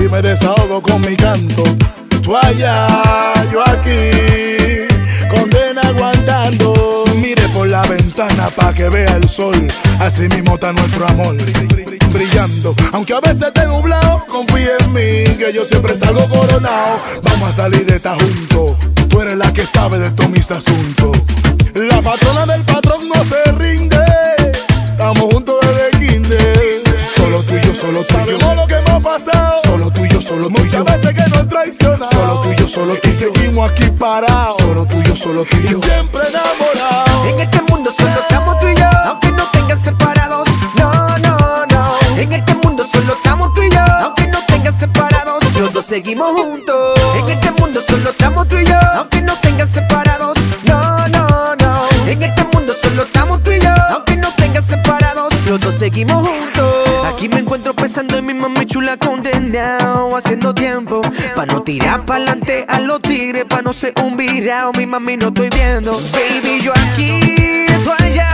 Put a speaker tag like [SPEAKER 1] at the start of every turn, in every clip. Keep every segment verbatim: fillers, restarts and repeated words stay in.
[SPEAKER 1] me desahogo con mi canto. Tú allá, yo aquí, condena aguantando. Mire por la ventana pa' que vea el sol, así mismo está nuestro amor brillando. Aunque a veces esté nublado, confía en mí, que yo siempre salgo coronado. Vamos a salir de esta juntos, tú eres la que sabe de todos mis asuntos. La patrona del patrón no se rinde, estamos juntos desde kinder. Solo tú y yo, solo tú y yo, sabemos lo que hemos pasado. Solo tú y yo, solo tú y yo, muchas veces que nos traicionamos. Solo tú y yo, solo tú y yo, y seguimos aquí parados. Solo tú y yo, solo tú y yo, y siempre enamorados.
[SPEAKER 2] En este mundo solo estamos tú y yo, aunque nos tengan separados. No, no, no. En este mundo solo estamos tú y yo, aunque nos tengan separados. Los dos seguimos juntos. En este mundo solo estamos tú y yo, aunque nos tengan separados. No, no, no. En este mundo solo estamos tú y yo, aunque nos tengan separados. Los dos seguimos juntos. Aquí me encuentro pensando en mi mami chula condenado, haciendo tiempo pa' no tirar pa'lante a los tigres, pa' no ser un virao. Mi mami no estoy viendo, baby, yo aquí, tú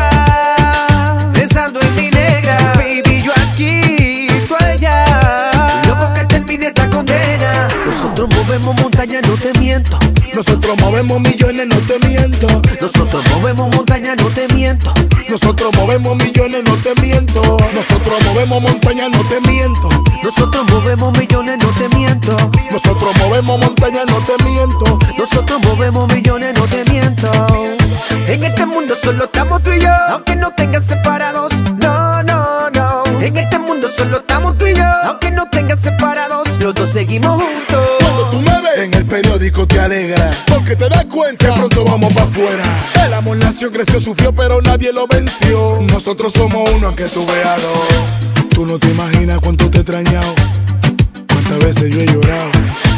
[SPEAKER 2] allá, pensando en mi negra. Baby, yo aquí, tú allá, loco que termine esta condena. Nosotros movemos montañas, no te miento.
[SPEAKER 1] Nosotros movemos millones, no te miento.
[SPEAKER 2] Nosotros movemos montañas, no te miento.
[SPEAKER 1] Nosotros movemos millones, no te miento. Nosotros movemos montañas, no te miento.
[SPEAKER 2] Nosotros movemos millones, no te miento.
[SPEAKER 1] Nosotros movemos montañas, no te miento.
[SPEAKER 2] Nosotros movemos millones, no te miento. En este mundo solo estamos tú y yo, aunque nos tengan separados. No, no, no. En este mundo solo estamos tú y yo, aunque nos tengan separados. Los dos seguimos juntos.
[SPEAKER 1] Cuando tú me ves en el periódico te alegra, porque te das cuenta que pronto vamos pa' afuera. El amor nació, creció, sufrió, pero nadie lo venció. Nosotros somos uno aunque tú veas dos. Tú no te imaginas cuánto te he extrañado, cuántas veces yo he llorado.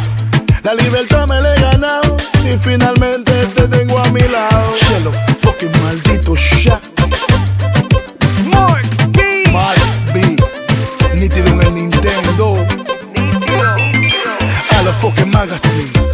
[SPEAKER 1] La libertad me la he ganado y finalmente te tengo a mi lado. Shelo fucking maldito Shaq.
[SPEAKER 2] Mark B.
[SPEAKER 1] Mark B. Nítido en el Nintendo.
[SPEAKER 2] Nítido.
[SPEAKER 1] A la fucking magazine.